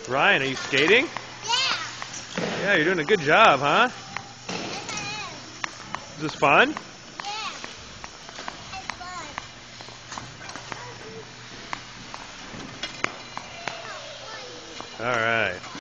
Ryan, are you skating? Yeah. Yeah, you're doing a good job, huh? Is this fun? Yeah. It's fun. All right.